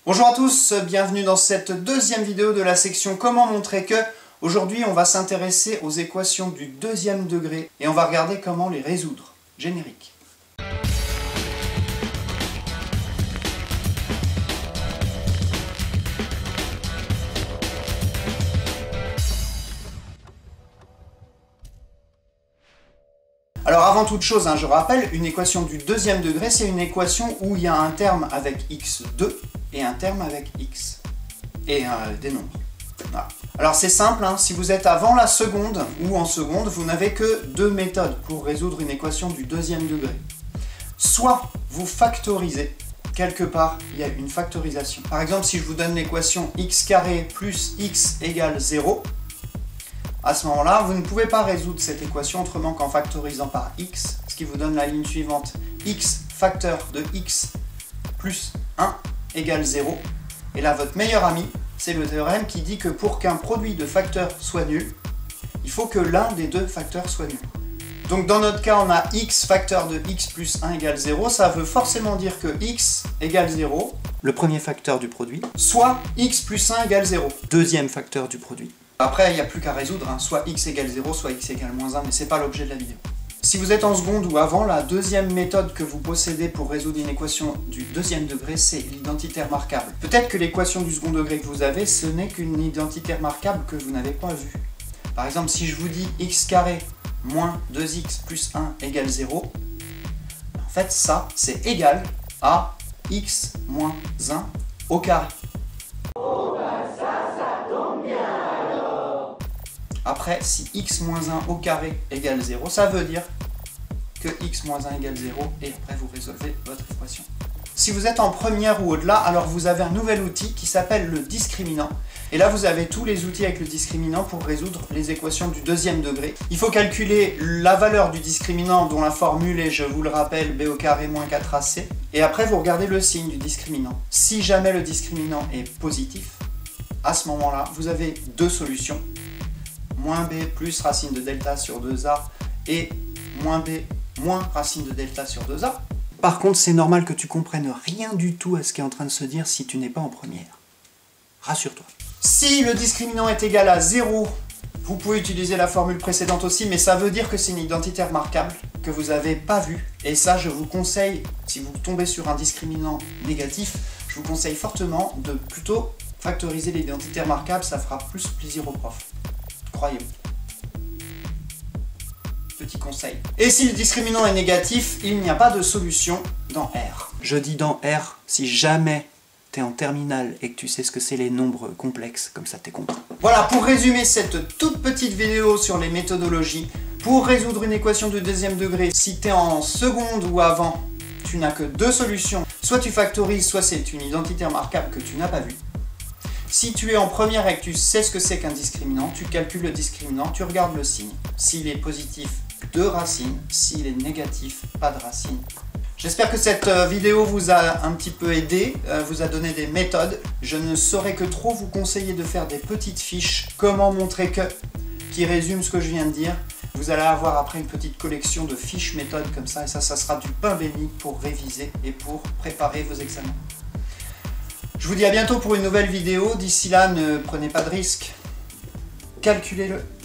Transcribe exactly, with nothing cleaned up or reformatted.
Bonjour à tous, bienvenue dans cette deuxième vidéo de la section Comment montrer que. Aujourd'hui, on va s'intéresser aux équations du deuxième degré et on va regarder comment les résoudre. Générique. Alors avant toute chose, hein, je rappelle, une équation du deuxième degré, c'est une équation où il y a un terme avec x deux et un terme avec x et euh, des nombres. Voilà. Alors c'est simple, hein, si vous êtes avant la seconde ou en seconde, vous n'avez que deux méthodes pour résoudre une équation du deuxième degré. Soit vous factorisez, quelque part il y a une factorisation. Par exemple, si je vous donne l'équation x carré plus x égale zéro, à ce moment-là, vous ne pouvez pas résoudre cette équation autrement qu'en factorisant par x, ce qui vous donne la ligne suivante. X facteur de x plus un égale zéro. Et là, votre meilleur ami, c'est le théorème qui dit que pour qu'un produit de facteurs soit nul, il faut que l'un des deux facteurs soit nul. Donc dans notre cas, on a x facteur de x plus un égale zéro. Ça veut forcément dire que x égale zéro, le premier facteur du produit, soit x plus un égale zéro, deuxième facteur du produit. Après, il n'y a plus qu'à résoudre, hein. Soit x égale zéro, soit x égale moins un, mais ce n'est pas l'objet de la vidéo. Si vous êtes en seconde ou avant, la deuxième méthode que vous possédez pour résoudre une équation du deuxième degré, c'est l'identité remarquable. Peut-être que l'équation du second degré que vous avez, ce n'est qu'une identité remarquable que vous n'avez pas vue. Par exemple, si je vous dis x carré moins deux x plus un égale zéro, en fait, ça, c'est égal à x moins un au carré. Après, si x moins un au carré égale zéro, ça veut dire que x moins un égale zéro, et après vous résolvez votre équation. Si vous êtes en première ou au-delà, alors vous avez un nouvel outil qui s'appelle le discriminant. Et là, vous avez tous les outils avec le discriminant pour résoudre les équations du deuxième degré. Il faut calculer la valeur du discriminant dont la formule est, je vous le rappelle, b au carré moins quatre a c. Et après, vous regardez le signe du discriminant. Si jamais le discriminant est positif, à ce moment-là, vous avez deux solutions. Moins b plus racine de delta sur deux a et moins b moins racine de delta sur deux a. Par contre, c'est normal que tu comprennes rien du tout à ce qui est en train de se dire si tu n'es pas en première. Rassure-toi. Si le discriminant est égal à zéro, vous pouvez utiliser la formule précédente aussi, mais ça veut dire que c'est une identité remarquable que vous n'avez pas vue. Et ça, je vous conseille, si vous tombez sur un discriminant négatif, je vous conseille fortement de plutôt factoriser l'identité remarquable, ça fera plus plaisir au prof. Croyez-vous. Petit conseil. Et si le discriminant est négatif, il n'y a pas de solution dans R. Je dis dans R si jamais tu es en terminale et que tu sais ce que c'est les nombres complexes, comme ça t'es compris. Voilà, pour résumer cette toute petite vidéo sur les méthodologies, pour résoudre une équation de deuxième degré, si tu es en seconde ou avant, tu n'as que deux solutions. Soit tu factorises, soit c'est une identité remarquable que tu n'as pas vue. Si tu es en première et que tu sais ce que c'est qu'un discriminant, tu calcules le discriminant, tu regardes le signe. S'il est positif, deux racines. S'il est négatif, pas de racine. J'espère que cette vidéo vous a un petit peu aidé, vous a donné des méthodes. Je ne saurais que trop vous conseiller de faire des petites fiches « Comment montrer que » qui résument ce que je viens de dire. Vous allez avoir après une petite collection de fiches méthodes comme ça, et ça, ça sera du pain béni pour réviser et pour préparer vos examens. Je vous dis à bientôt pour une nouvelle vidéo. D'ici là, ne prenez pas de risques. Calculez-le.